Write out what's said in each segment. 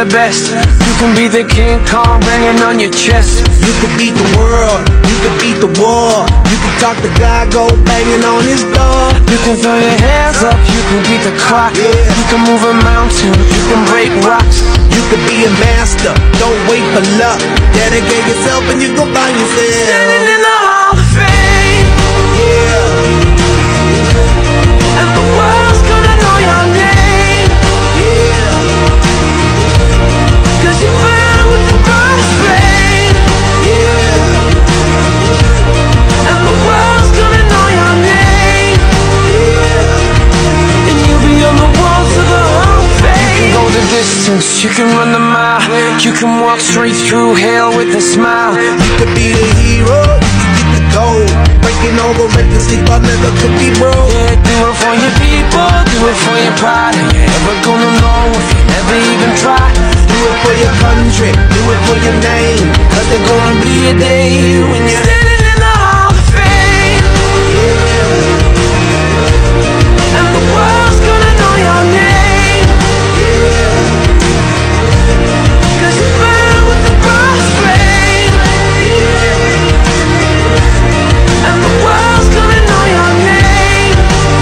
the best. You can be the King Kong banging on your chest. You could beat the world, you could beat the war. You can talk to God, go banging on his door. You can throw your hands up, you can beat the clock. You can move a mountain, you can break rocks. You could be a master, don't wait for luck. Dedicate yourself and you gon' find yourself standing in the Hall of Fame. Yeah. And the world's gonna know your name. Yeah. Cause you burn with the brightest flame. Yeah. And the world's gonna know your name. Yeah. And you'll be on the walls of the Hall of Fame. You can go the distance, you can run the mile. You can walk straight through hell with a smile. You could be the hero, you can get the gold. Breaking all the records, sleep I never could be broke. Yeah, do it for your people, do it for your pride. Are you ever gonna know if you never even try? Do it for your country, do it for your name. Cause there's gonna be a day when you're standing in the Hall of Fame. And the world's gonna know your name. Cause you burn with the brightest flame. And the world's gonna know your name.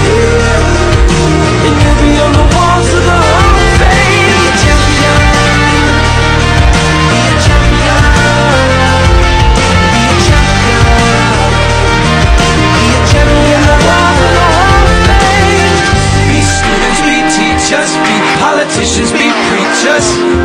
And you'll be on the walls of the Hall of Fame. Be a champion. Be a champion. Be a champion. Be a champion. The walls of the Hall of Fame. Be students, be teachers, be politicians, be preachers.